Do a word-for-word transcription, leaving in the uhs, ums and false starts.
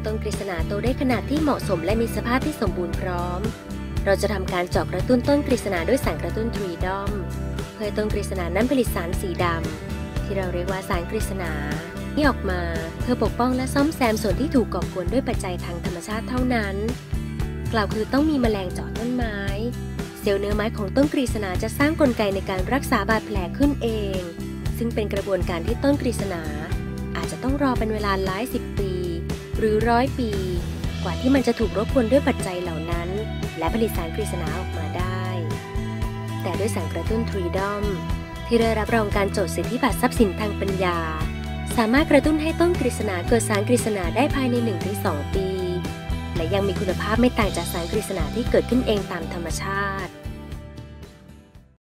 ต้นกฤษณาโตได้ขนาดที่เหมาะสมและมีสภาพที่สมบูรณ์พร้อมเราจะทำการเจาะกระตุ้นต้นกฤษณาด้วยสารกระตุ้นทรีดอมเพื่อต้นกฤษณานั้นผลิตสารสีดำที่เราเรียกว่าสารกฤษณาที่ออกมาเพื่อปกป้องและซ่อมแซมส่วนที่ถูกก่อกวนด้วยปัจจัยทางธรรมชาติเท่านั้นกล่าวคือต้องมีแมลงเจาะต้นไม้เซลล์เนื้อไม้ของต้นกฤษณาจะสร้างกลไกในการรักษาบาดแผลขึ้นเองซึ่งเป็นกระบวนการที่ต้นกฤษณาอาจจะต้องรอเป็นเวลาหลายสิบปีหรือร้อยปีกว่าที่มันจะถูกรบกวนด้วยปัจจัยเหล่านั้นและผลิตสารกฤษณาออกมาได้แต่ด้วยสารกระตุ้นทรีดอมที่ได้รับรองการจดสิทธิบัตรทรัพย์สินทางปัญญาสามารถกระตุ้นให้ต้นกฤษณาเกิดสารกฤษณาได้ภายใน หนึ่งถึงสอง ปีและยังมีคุณภาพไม่ต่างจากสารกฤษณาที่เกิดขึ้นเองตามธรรมชาติ